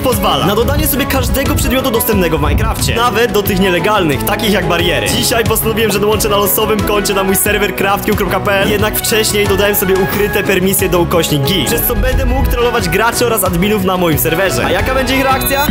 pozwala na dodanie sobie każdego przedmiotu dostępnego w Minecrafcie, nawet do tych nielegalnych, takich jak bariery. Dzisiaj postanowiłem, że dołączę na losowym koncie na mój serwer craftq.pl, jednak wcześniej dodałem sobie ukryte permisje do ukośnik GIF, przez co będę mógł trollować graczy oraz adminów na moim serwerze. A jaka będzie ich reakcja?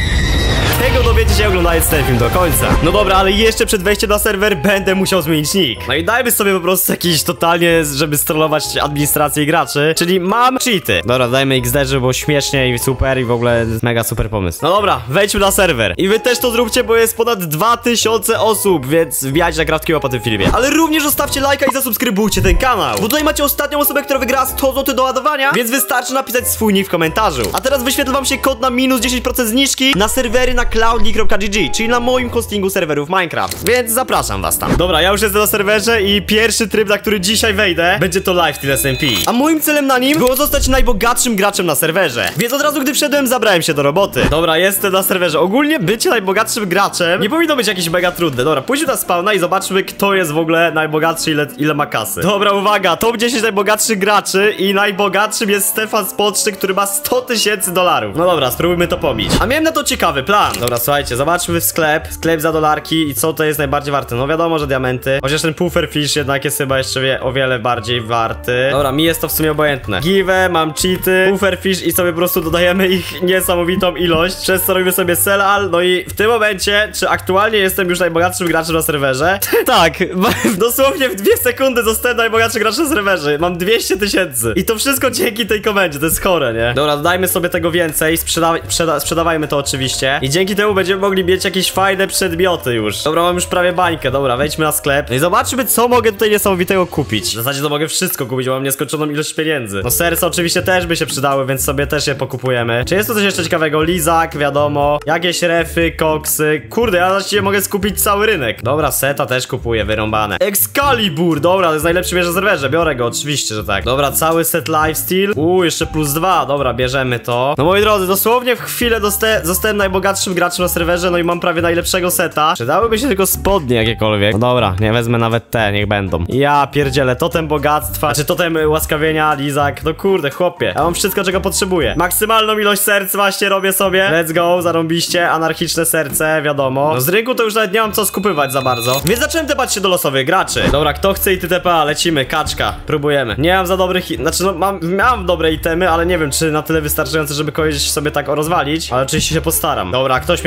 Tego dowiecie się oglądając ten film do końca. No dobra, ale jeszcze przed wejściem na serwer będę musiał zmienić nick. No i dajmy sobie po prostu jakiś totalnie, żeby strollować administrację graczy. Czyli mam cheaty. Dobra, dajmy XD, żeby było śmiesznie i super i w ogóle mega super pomysł. No dobra, wejdźmy na serwer. I wy też to zróbcie, bo jest ponad 2000 osób, więc wbijajcie na craftq po tym filmie. Ale również zostawcie lajka i zasubskrybujcie ten kanał, bo tutaj macie ostatnią osobę, która wygrała 100 zł do ładowania, więc wystarczy napisać swój nick w komentarzu. A teraz wyświetla wam się kod na minus 10% zniżki na serwery na cloudly.gg, czyli na moim hostingu serwerów Minecraft, więc zapraszam was tam. Dobra, ja już jestem na serwerze i pierwszy tryb, na który dzisiaj wejdę, będzie to Lifesteal SMP. A moim celem na nim było zostać najbogatszym graczem na serwerze, więc od razu gdy wszedłem, zabrałem się do roboty. Dobra, jestem na serwerze. Ogólnie bycie najbogatszym graczem nie powinno być jakieś mega trudne. Dobra, pójdźmy na spawna i zobaczmy, kto jest w ogóle najbogatszy, ile ma kasy. Dobra, uwaga, top 10 najbogatszych graczy i najbogatszym jest Stefan z Podszczy, który ma 100 000 dolarów. No dobra, spróbujmy to pobić. A miałem na to ciekawy plan. Dobra, słuchajcie, zobaczmy w sklep za dolarki i co to jest najbardziej warte. No wiadomo, że diamenty, chociaż ten pufferfish jednak jest chyba jeszcze o wiele bardziej warty. Dobra, mi jest to w sumie obojętne. Give, mam cheaty, pufferfish i sobie po prostu dodajemy ich niesamowitą ilość, przez co robimy sobie sell-all. No i w tym momencie, czy aktualnie jestem już najbogatszym graczem na serwerze? Tak, dosłownie w 2 sekundy zostałem najbogatszym graczem na serwerze. Mam 200 000 i to wszystko dzięki tej komendzie, to jest chore, nie? Dobra, dodajmy sobie tego więcej, sprzedawajmy to oczywiście i dzięki temu będziemy mogli mieć jakieś fajne przedmioty już. Dobra, mam już prawie bańkę, dobra, wejdźmy na sklep. No i zobaczmy, co mogę tutaj niesamowitego kupić. W zasadzie to mogę wszystko kupić, bo mam nieskończoną ilość pieniędzy. No serce oczywiście też by się przydały, więc sobie też je pokupujemy. Czy jest to coś jeszcze ciekawego? Lizak, wiadomo. Jakieś refy, koksy. Kurde, ja właściwie mogę skupić cały rynek. Dobra, seta też kupuję, wyrąbane. Excalibur, dobra, to jest najlepszy mierz na serwerze. Biorę go, oczywiście, że tak. Dobra, cały set lifesteal. Jeszcze +2, dobra, bierzemy to. No moi drodzy, dosłownie w chwilę zostałem najbogatszym graczem na serwerze, no i mam prawie najlepszego seta. Przydałyby się tylko spodnie jakiekolwiek. No dobra, nie wezmę nawet te, niech będą. Ja pierdzielę, totem bogactwa, czy totem łaskawienia, lizak. No kurde, chłopie, ja mam wszystko, czego potrzebuję. Maksymalną ilość serc właśnie robię sobie. Let's go, zarąbiście, anarchiczne serce, wiadomo. No z rynku to już nawet nie mam co skupywać za bardzo, więc zacząłem tepać się do losowych graczy. Dobra, kto chce ITTPA, lecimy, kaczka, próbujemy. Nie mam za dobrych, znaczy no mam dobre itemy, ale nie wiem, czy na tyle wystarczające, żeby kogoś sobie tak rozwalić, ale oczywiście się postaram. Dobra, ktoś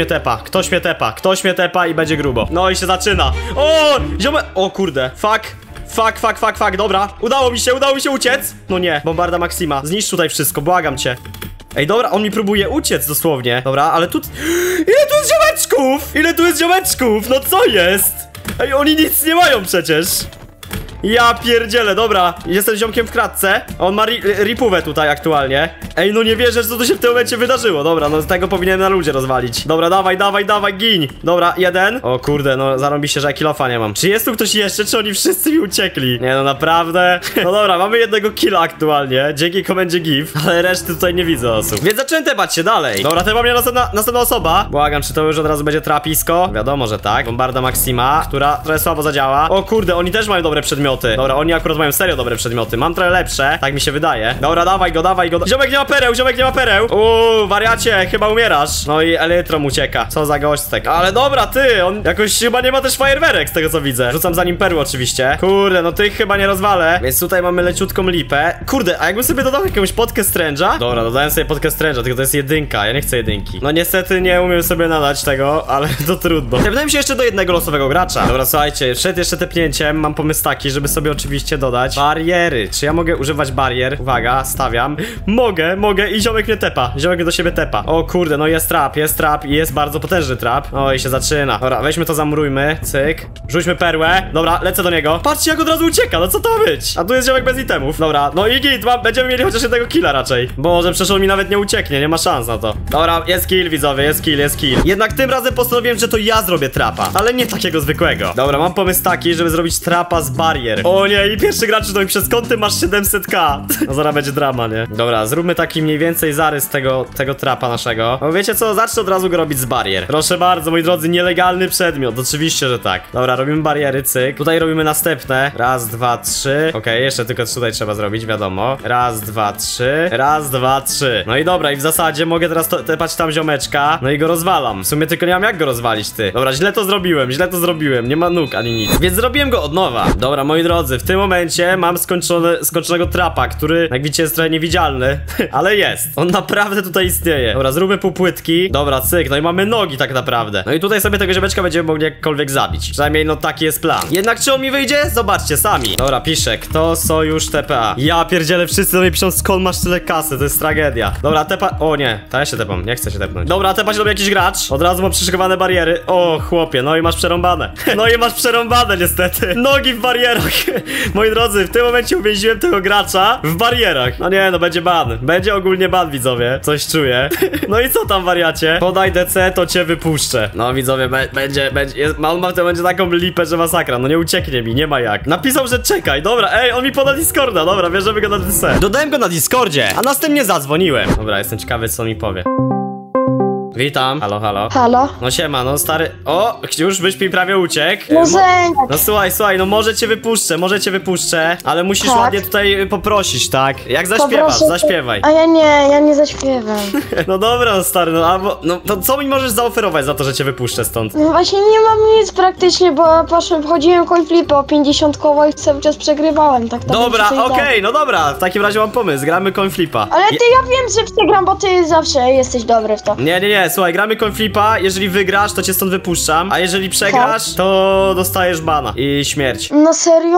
mnie tepa i będzie grubo. No i się zaczyna. O, ziome... O kurde, fuck, dobra. Udało mi się uciec. No nie, bombarda Maxima, zniszcz tutaj wszystko, błagam cię. Ej, dobra, on mi próbuje uciec dosłownie. Dobra, ale tu... Ile tu jest ziomeczków? No co jest? Ej, oni nic nie mają przecież. Ja pierdzielę, dobra. Jestem ziomkiem w kratce. On ma ripówę tutaj aktualnie. Ej, no nie wierzę, co tu się w tym momencie wydarzyło. Dobra, no z tego powinienem na ludzie rozwalić. Dobra, dawaj, gin. Dobra, jeden. O kurde, no zarąbi się, że ja kilofa nie mam. Czy jest tu ktoś jeszcze, czy oni wszyscy mi uciekli? Nie no, naprawdę. No dobra, mamy jednego killa aktualnie, dzięki komendzie GIF, ale reszty tutaj nie widzę osób. Więc zacząłem tepać się dalej. Dobra, tepa mnie następna osoba. Błagam, czy to już od razu będzie trapisko? Wiadomo, że tak. Bombarda Maxima, która trochę słabo zadziała. O kurde, oni też mają dobre przedmioty. Dobra, oni akurat mają serio dobre przedmioty. Mam trochę lepsze, tak mi się wydaje. Dobra, dawaj go. Ziomek nie ma pereł. Wariacie, chyba umierasz. No i elytrom ucieka. Co za gośćtek. Ale dobra, ty, on jakoś chyba nie ma też fajerwerek, z tego co widzę. Rzucam za nim perły oczywiście. Kurde, no tych chyba nie rozwalę. Więc tutaj mamy leciutką lipę. Kurde, a jakbym sobie dodał jakąś potkę Strange'a? Dobra, dodałem sobie potkę Strange'a, tylko to jest jedynka. Ja nie chcę jedynki. No niestety nie umiem sobie nadać tego, ale to trudno. Tepnąłem się jeszcze do jednego losowego gracza. Dobra, słuchajcie, przed jeszcze tepnięciem mam pomysł taki, żeby sobie oczywiście dodać bariery. Czy ja mogę używać barier? Uwaga, stawiam. Mogę i ziomek mnie tepa. Ziomek mnie do siebie tepa. O kurde, no jest trap i jest bardzo potężny trap. O i się zaczyna. Dobra, weźmy to, zamurujmy. Cyk. Rzućmy perłę. Dobra, lecę do niego. Patrzcie, jak od razu ucieka, no co to ma być? A tu jest ziomek bez itemów. Dobra, no i git, będziemy mieli chociaż jednego killa raczej. Boże, przecież on mi nawet nie ucieknie, nie ma szans na to. Dobra, jest kill, widzowie, jest kill. Jednak tym razem postanowiłem, że to ja zrobię trapa, ale nie takiego zwykłego. Dobra, mam pomysł taki, żeby zrobić trapa z barier. barier. O nie, i pierwszy gracz to przez kąty masz 700k. No zaraz będzie drama, nie? Dobra, zróbmy taki mniej więcej zarys tego trapa naszego. No wiecie co, zacznę od razu go robić z barier. Proszę bardzo, moi drodzy, nielegalny przedmiot. Oczywiście, że tak. Dobra, robimy bariery, cyk. Tutaj robimy następne. Raz, dwa, trzy. Okej, jeszcze tylko tutaj trzeba zrobić, wiadomo. Raz, dwa, trzy. Raz, dwa, trzy. No i dobra, i w zasadzie mogę teraz tepać tam ziomeczka. No i go rozwalam. W sumie tylko nie mam jak go rozwalić, ty. Dobra, źle to zrobiłem. Nie ma nóg ani nic. Więc zrobiłem go od nowa. Dobra, moi drodzy, w tym momencie mam skończonego trapa, który, jak widzicie, jest trochę niewidzialny. Ale jest. On naprawdę tutaj istnieje. Dobra, zróbmy półpłytki. Dobra, cyk. No i mamy nogi tak naprawdę. No i tutaj sobie tego ziomeczka będziemy mogli jakkolwiek zabić. Przynajmniej no taki jest plan. Jednak czy on mi wyjdzie? Zobaczcie sami. Dobra, piszę. Kto sojusz TPA? Ja pierdzielę, wszyscy do mnie piszą, skąd masz tyle kasy. To jest tragedia. Dobra, tepa... O nie, to ja się tepam. Nie chcę się tepnąć. Dobra, tepa się do mnie jakiś gracz. Od razu mam przyszykowane bariery. O, chłopie, no i masz przerąbane. No i masz przerąbane niestety. Nogi w barierach. Moi drodzy, w tym momencie uwięziłem tego gracza w barierach. No nie, no będzie ban. Będzie ogólnie ban, widzowie. Coś czuję. No i co tam, wariacie? Podaj DC, to cię wypuszczę. No widzowie, on ma w tym będzie taką lipę, że masakra. No nie ucieknie mi, nie ma jak. Napisał, że czekaj. Dobra, ej, on mi poda Discorda. Dobra, bierzemy go na DC. Dodałem go na Discordzie, a następnie zadzwoniłem. Dobra, jestem ciekawy, co on mi powie. Witam. Halo, halo. Halo? No siema, no stary. O, już byś mi prawie uciekł. No no słuchaj, no może cię wypuszczę, ale musisz ładnie tutaj poprosić, tak? Jak zaśpiewasz, zaśpiewaj. A ja nie zaśpiewam. No dobra, no stary, no albo, no to co mi możesz zaoferować za to, że cię wypuszczę stąd? No właśnie nie mam nic praktycznie, bo wchodziłem coin flipy o 50 koło i cały czas przegrywałem, tak to dobra, okej, no dobra, w takim razie mam pomysł, gramy coin flipa. Ale ty, ja wiem, że przegram, bo ty zawsze jesteś dobry w to. Nie, słuchaj, gramy coin flipa, jeżeli wygrasz, to cię stąd wypuszczam, a jeżeli przegrasz, to dostajesz bana i śmierć. No serio?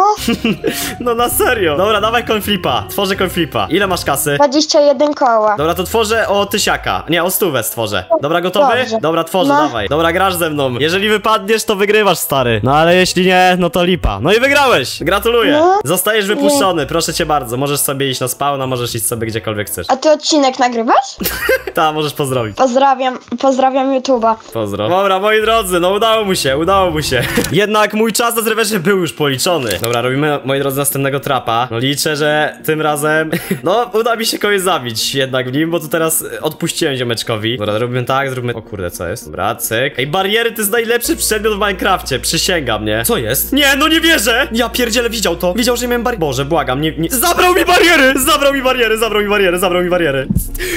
No na serio. Dobra, dawaj coin flipa, tworzę coin flipa. Ile masz kasy? 21 koła. Dobra, to tworzę o 1000. Nie, o 100 stworzę. Dobra, gotowy? Dobrze. Dobra, tworzę, No. dawaj. Dobra, grasz ze mną. Jeżeli wypadniesz, to wygrywasz, stary. No ale jeśli nie, no to lipa. No i wygrałeś. Gratuluję. No. Zostajesz wypuszczony, proszę cię bardzo. Możesz sobie iść na spawna, możesz iść sobie gdziekolwiek chcesz. A ty odcinek nagrywasz? Ta, możesz pozdrowić. Pozdrawiam YouTube'a. Pozdro. Dobra, moi drodzy, no udało mu się. Jednak mój czas na serwerze był już policzony. Dobra, robimy, moi drodzy, następnego trapa. No liczę, że tym razem, no uda mi się kogoś zabić jednak w nim, bo tu teraz odpuściłem ziomeczkowi. Dobra, robimy tak, zróbmy... O kurde, co jest? Dobra, cyk. Ej, bariery to jest najlepszy przedmiot w Minecrafcie, przysięgam, nie? Co jest? Nie, no nie wierzę! Ja pierdzielę, widział to. Wiedział, że miałem bariery. Boże, błagam, nie... Zabrał mi bariery! Zabrał mi bariery.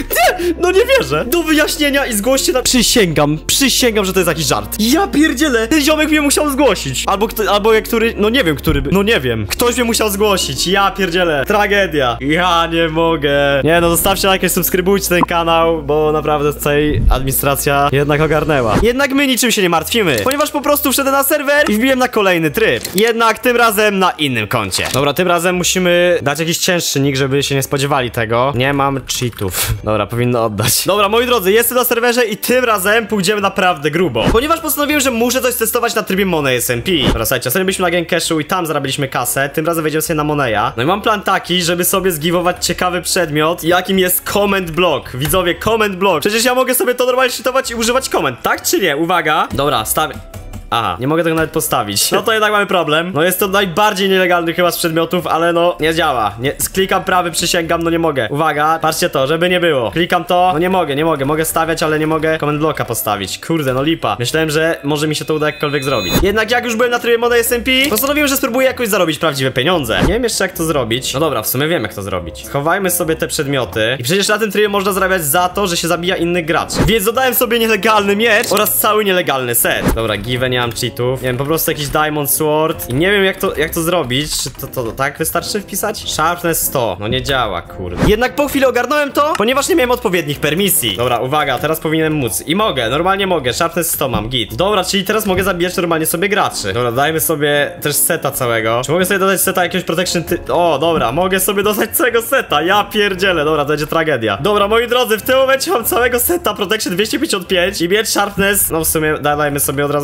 No nie wierzę. Do wyjaśnienia i zgłoście na... Przysięgam, że to jest jakiś żart. Ja pierdzielę, ten ziomek mnie musiał zgłosić. Albo który, no nie wiem, który by, no nie wiem. Ktoś mnie musiał zgłosić, ja pierdzielę. Tragedia. Ja nie mogę. Nie no, zostawcie jakieś, subskrybujcie ten kanał, bo naprawdę tutaj administracja jednak ogarnęła. Jednak my niczym się nie martwimy, ponieważ po prostu wszedłem na serwer i wbiłem na kolejny tryb. Jednak tym razem na innym koncie. Dobra, tym razem musimy dać jakiś cięższy nick, żeby się nie spodziewali tego. Nie mam cheatów. Dobra, powinno oddać. Dobra, moi drodzy, jestem na serwerze i tym razem pójdziemy naprawdę grubo. Ponieważ postanowiłem, że muszę coś testować na trybie Money SMP. Dobra, słuchajcie, ostatnio byliśmy na Gang Cashu i tam zarabiliśmy kasę. Tym razem wejdziemy sobie na Moneya. No i mam plan taki, żeby sobie zgiwować ciekawy przedmiot, jakim jest comment block. Widzowie, comment block. Przecież ja mogę sobie to normalnie czytować i używać comment, tak czy nie? Uwaga. Dobra, stawię. Aha, nie mogę tego nawet postawić. No to jednak mamy problem. No jest to najbardziej nielegalny chyba z przedmiotów, ale no nie działa. Klikam prawy, przysięgam, no nie mogę. Uwaga, patrzcie to, żeby nie było. Klikam to, no nie mogę. Mogę stawiać, ale nie mogę comment blocka postawić. Kurde, no lipa. Myślałem, że może mi się to uda jakkolwiek zrobić. Jednak jak już byłem na trybie Money SMP, postanowiłem, że spróbuję jakoś zarobić prawdziwe pieniądze. Nie wiem jeszcze jak to zrobić. No dobra, w sumie wiem jak to zrobić. Schowajmy sobie te przedmioty. I przecież na tym trybie można zarabiać za to, że się zabija innych graczy. Więc dodałem sobie nielegalny miecz oraz cały nielegalny set. Dobra, nie mam cheatów. Nie wiem, po prostu jakiś Diamond Sword. I nie wiem jak to zrobić. Czy to tak wystarczy wpisać? Sharpness 100. No nie działa, kurde. Jednak po chwili ogarnąłem to, ponieważ nie miałem odpowiednich permisji. Dobra, uwaga, teraz powinienem móc. I mogę, normalnie mogę. Sharpness 100 mam, git. Dobra, czyli teraz mogę zabijać normalnie sobie graczy. Dobra, dajmy sobie też seta całego. Czy mogę sobie dodać seta jakiegoś protection O, dobra, mogę sobie dodać całego seta. Ja pierdzielę, dobra, to będzie tragedia. Dobra, moi drodzy, w tym momencie mam całego seta protection 255 i miecz sharpness. No w sumie dajmy sobie od razu lepszego.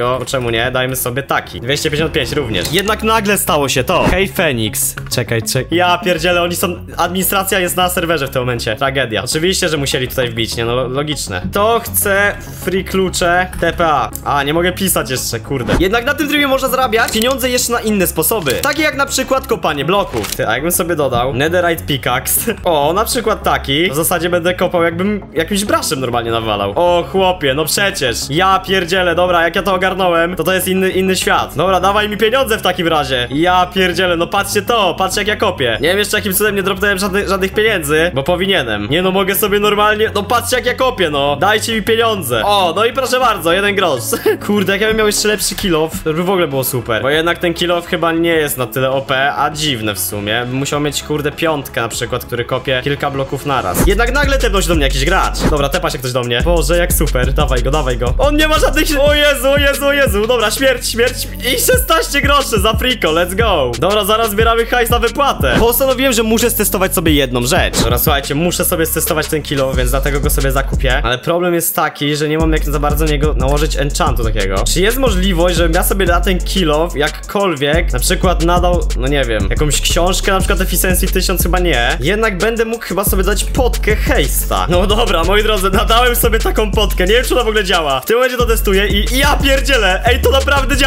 dlatego, czemu nie, dajmy sobie taki. 255 również. Jednak nagle stało się to. Hej, Phoenix. Czekaj. Ja pierdzielę, oni są... Administracja jest na serwerze w tym momencie. Tragedia. Oczywiście, że musieli tutaj wbić, nie no, logiczne. To chce free klucze TPA. A, nie mogę pisać jeszcze, kurde. Jednak na tym trybie można zarabiać pieniądze jeszcze na inne sposoby. Takie jak na przykład kopanie bloków. Ty, a jakbym sobie dodał Netherite Pickaxe. O, na przykład taki. W zasadzie będę kopał jakbym jakimś braszem normalnie nawalał. O, chłopie, no przecież. Ja pierdzielę, dobra, jak ja to ogarnąłem, to jest inny świat. Dobra, dawaj mi pieniądze w takim razie. Ja pierdzielę, no patrzcie to, patrzcie jak ja kopię. Nie wiem jeszcze jakim cudem nie dropnąłem żadnych pieniędzy, bo powinienem. Nie no, mogę sobie normalnie, no patrzcie jak ja kopię, no. Dajcie mi pieniądze. O, no i proszę bardzo, 1 grosz. Kurde, jak ja bym miał jeszcze lepszy kill off, to by w ogóle było super. Bo jednak ten kill off chyba nie jest na tyle OP, a dziwne w sumie. Bym musiał mieć, kurde, 5 na przykład, który kopie kilka bloków naraz. Jednak nagle tepnął się do mnie jakiś gracz. Dobra, tepa się ktoś do mnie. Boże, jak super. Dawaj go. On nie ma żadnych... O Jezu. Dobra, śmierć. I 16 groszy za friko, let's go. Dobra, zaraz zbieramy hajs na wypłatę. Postanowiłem, że muszę stestować sobie jedną rzecz. Dobra, słuchajcie, muszę sobie stestować ten kilo, więc dlatego go sobie zakupię. Ale problem jest taki, że nie mam jak za bardzo niego nałożyć enchantu takiego. Czy jest możliwość, żebym ja sobie na ten kilo jakkolwiek na przykład nadał, no nie wiem, jakąś książkę, na przykład Efficiency 1000, chyba nie. Jednak będę mógł chyba sobie dać potkę hejsta. No dobra, moi drodzy, nadałem sobie taką potkę. Nie wiem, czy ona w ogóle działa. W tym momencie to testuję i ja pierdzielę. Ej, to naprawdę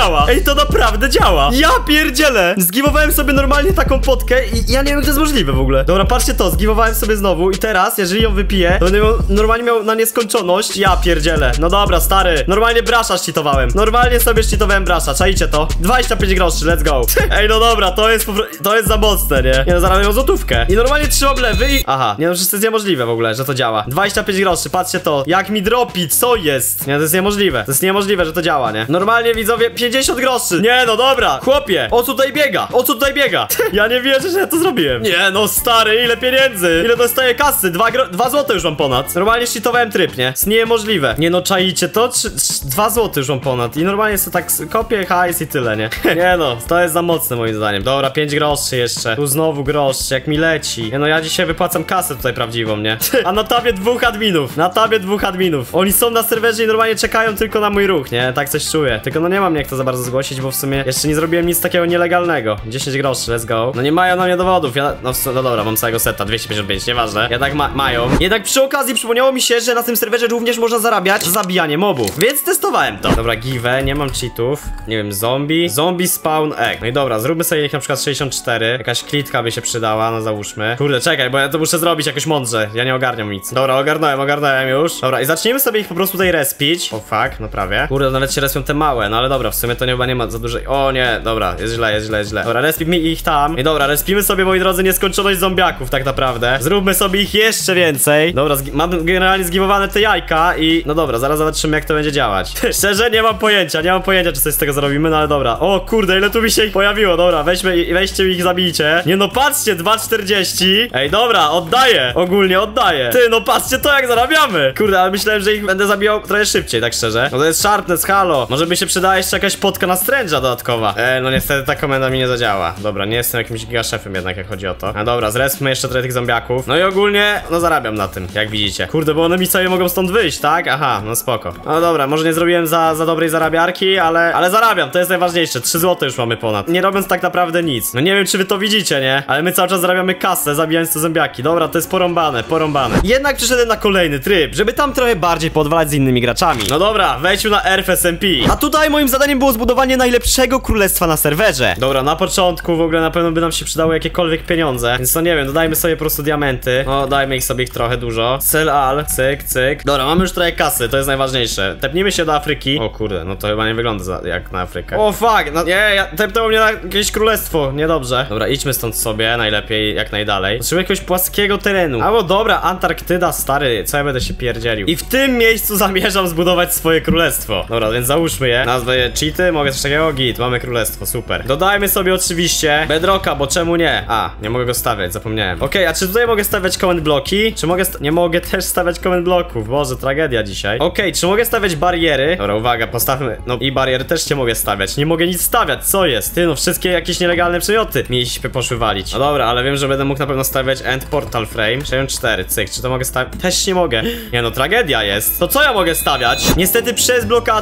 działa. Ja pierdzielę. Zgiwowałem sobie normalnie taką potkę i ja nie wiem, jak to jest możliwe w ogóle. Dobra, patrzcie to, zgiwowałem sobie znowu i teraz, jeżeli ją wypiję, to będę normalnie miał na nieskończoność. Ja pierdzielę. No dobra, stary. Normalnie brasza szczytowałem. Normalnie sobie szczytowałem brasza. Czajcie to? 25 groszy, let's go. Ej, no dobra, to jest za mocne, nie? Nie no, zarabiam złotówkę. I normalnie 3 oblewy i... Aha, nie no, przecież to jest niemożliwe w ogóle, że to działa. 25 groszy, patrzcie to. Jak mi dropi, co jest? Nie, to jest niemożliwe. To jest niemożliwe, że to działa, nie? Normalnie, widzowie, 50 groszy. Nie no, dobra. Chłopie, o co tutaj biega? Ja nie wierzę, że ja to zrobiłem. Nie no, stary, ile pieniędzy? Ile dostaję kasy? 2 złote już mam ponad. Normalnie szczytowałem tryb, nie? Jest niemożliwe. Nie no, czaicie to? 2 złote już mam ponad. I normalnie sobie tak kopię hajs i tyle, nie? Nie no, to jest za mocne moim zdaniem. Dobra, 5 groszy jeszcze. Tu znowu grosz, jak mi leci. Nie no, ja dzisiaj wypłacam kasę tutaj prawdziwą, nie? A na tabie 2 adminów. Oni są na serwerze i normalnie czekają tylko na mój ruch, nie? Tak coś czuję. Tylko no nie mam jak to za bardzo zgłosić, bo w sumie jeszcze nie zrobiłem nic takiego nielegalnego. 10 groszy, let's go. No nie mają na mnie dowodów. No dobra, mam całego seta, 255, nieważne. Jednak mają. Jednak przy okazji przypomniało mi się, że na tym serwerze również można zarabiać zabijanie mobów. Więc testowałem to. Dobra, give, nie mam cheatów. Nie wiem, zombie spawn egg. No i dobra, zróbmy sobie ich na przykład 64. Jakaś klitka by się przydała, no załóżmy. Kurde, czekaj, bo ja to muszę zrobić jakoś mądrze. Ja nie ogarniam nic. Dobra, ogarnąłem już. Dobra, i zaczniemy sobie ich po prostu tutaj respić. O fuck, no prawie. Kurde, nawet się respią te małe, no ale dobra, w sumie to chyba nie ma za dużej. O nie, dobra, jest źle. Dobra, respimy ich tam. I dobra, respimy sobie, moi drodzy, nieskończoność zombiaków, tak naprawdę. Zróbmy sobie ich jeszcze więcej. Dobra, mam generalnie zgiwowane te jajka i... No dobra, zaraz zobaczymy, jak to będzie działać. Szczerze, nie mam pojęcia, czy coś z tego zrobimy, no ale dobra. O kurde, ile tu mi się ich pojawiło, dobra, weźcie ich, zabijcie. Nie no, patrzcie, 2,40. Ej, dobra, ogólnie oddaję. Ty, no patrzcie to, jak zarabiamy. Kurde, ale myślałem, że ich będę zabijał trochę szybciej, tak szczerze. No to jest sharpness, halo. Może by się przydała jeszcze jakaś potka na stręża dodatkowa. No niestety ta komenda mi nie zadziała. Dobra, nie jestem jakimś gigaszefem jednak, jak chodzi o to. No dobra, zrespmy jeszcze trochę tych zombiaków. No i ogólnie, no zarabiam na tym, jak widzicie. Kurde, bo one mi sobie mogą stąd wyjść, tak? Aha, no spoko. No dobra, może nie zrobiłem za dobrej zarabiarki, ale zarabiam, to jest najważniejsze. 3 zł już mamy ponad. Nie robiąc tak naprawdę nic. No nie wiem, czy wy to widzicie, nie? Ale my cały czas zarabiamy kasę, zabijając te zombiaki. Dobra, to jest porąbane. Jednak przyszedłem na kolejny tryb, żeby tam trochę bardziej podwalać z innymi graczami. No dobra, wejdźmy na RFSMP. A tutaj moim zadaniem było zbudowanie najlepszego królestwa na serwerze. Dobra, na początku w ogóle na pewno by nam się przydały jakiekolwiek pieniądze. Więc no nie wiem, dodajmy sobie po prostu diamenty. No, dajmy ich trochę dużo. Sell all, cyk. Dobra, mamy już trochę kasy, to jest najważniejsze. Tepnijmy się do Afryki. O kurde, no to chyba nie wygląda jak na Afrykę. O fuck, no nie, tepnęło mnie na jakieś królestwo, niedobrze. Dobra, idźmy stąd sobie, najlepiej, jak najdalej. Potrzebuję jakiegoś płaskiego terenu. Albo dobra, Antarktyda, stary, co ja będę się pierdzielił. I w tym miejscu zamierzam zbudować swoje królestwo. Dobra, więc załóżmy je. Nazwę je cheaty, mogę coś takiego? Git, mamy królestwo, super. Dodajmy sobie oczywiście bedrocka, bo czemu nie? A, nie mogę go stawiać, zapomniałem. Okej, a czy tutaj mogę stawiać comment bloki? Czy mogę nie mogę też stawiać comment bloków? Boże, tragedia dzisiaj. Okej, czy mogę stawiać bariery? Dobra, uwaga, postawmy. No i bariery też nie mogę stawiać. Nie mogę nic stawiać, co jest? Ty, no wszystkie jakieś nielegalne przedmioty mieliśmy poszły walić. No dobra, ale wiem, że będę mógł na pewno stawiać end portal frame 64, cyk, czy to mogę stawiać? Też nie mogę. Nie no, tragedia jest. To co ja mogę stawiać? Niestety przez blokady nie mogę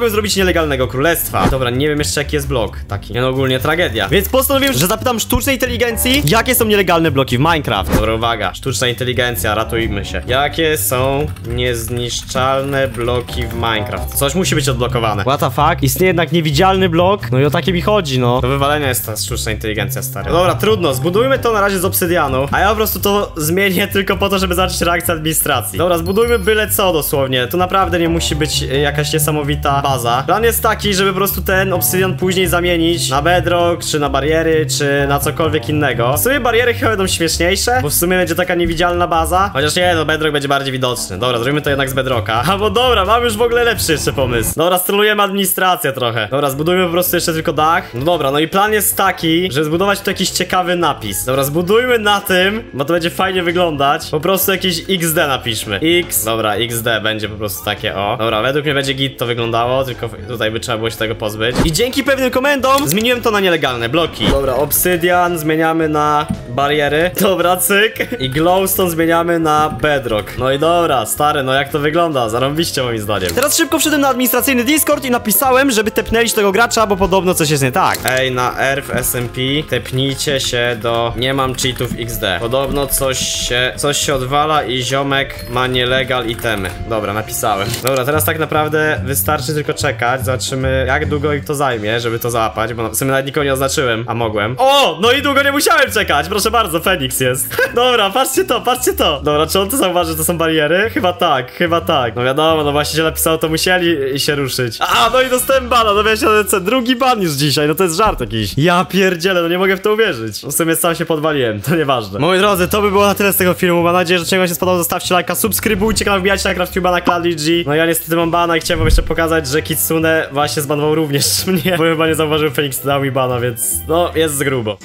mogłem zrobić nielegalnego królestwa. Dobra, nie wiem jeszcze jaki jest blok taki. Nie no, ogólnie tragedia. Więc postanowiłem, że zapytam sztucznej inteligencji, jakie są nielegalne bloki w Minecraft. Dobra, uwaga. Sztuczna inteligencja, ratujmy się. Jakie są niezniszczalne bloki w Minecraft? Coś musi być odblokowane. What the fuck? Istnieje jednak niewidzialny blok? No i o takie mi chodzi, no. Do wywalenia jest ta sztuczna inteligencja, stary. Dobra, trudno. Zbudujmy to na razie z obsydianu, a ja po prostu to zmienię tylko po to, żeby zacząć reakcję administracji. Dobra, zbudujmy byle co dosłownie. To naprawdę nie musi być jakaś niesamowita baza. Plan jest taki, żeby po prostu ten obsydian później zamienić na bedrock, czy na bariery, czy na cokolwiek innego. W sumie bariery chyba będą śmieszniejsze, bo w sumie będzie taka niewidzialna baza. Chociaż nie, no bedrock będzie bardziej widoczny. Dobra, zrobimy to jednak z bedrocka. Albo dobra, mam już w ogóle lepszy jeszcze pomysł. Dobra, strolujemy administrację trochę. Dobra, zbudujmy po prostu jeszcze tylko dach. No dobra, no i plan jest taki, że zbudować tu jakiś ciekawy napis. Dobra, zbudujmy na tym, bo to będzie fajnie wyglądać. Po prostu jakieś XD napiszmy. Dobra, XD będzie po prostu takie, o. Dobra, według mnie będzie git to wyglądało, tylko tutaj by trzeba było się tego pozbyć. I dzięki pewnym komendom zmieniłem to na nielegalne bloki. Dobra, obsydian zmieniamy na bariery. Dobra, cyk. I glowstone zmieniamy na bedrock. No i dobra, stary, no jak to wygląda? Zarąbiście moim zdaniem. Teraz szybko wszedłem na administracyjny Discord i napisałem, żeby tepnęli tego gracza, bo podobno coś jest nie tak. Ej, na Earth SMP tepnijcie się do nie mam cheatów XD. Podobno coś się odwala i ziomek ma nielegal itemy. Dobra, napisałem. Dobra, teraz tak naprawdę wystarczy tylko czekać. Zobaczymy, jak długo ich to zajmie, żeby to załapać, bo w sumie nawet nikogo nie oznaczyłem, a mogłem. O, no i długo nie musiałem czekać. Proszę bardzo, Feniks jest. Dobra, patrzcie to, patrzcie to. Dobra, czy on to zauważy, że to są bariery? Chyba tak, chyba tak. No wiadomo, no właśnie się napisało, to musieli się ruszyć. A, no i dostałem bana, no wiecie, drugi ban już dzisiaj, no to jest żart jakiś. Ja pierdzielę, no nie mogę w to uwierzyć. W sumie sam się podwaliłem, to nieważne. Moi drodzy, to by było na tyle z tego filmu. Mam nadzieję, że odcinek wam się spodobał. Zostawcie lajka, subskrybujcie kanał, wbijajcie na CraftTube'a, na CloudG. No ja niestety mam bana i chciałem wam jeszcze pokazać, że Kitsune właśnie zbanował również mnie, bo chyba nie zauważył, Feniks dał mi bana, więc no jest z grubo.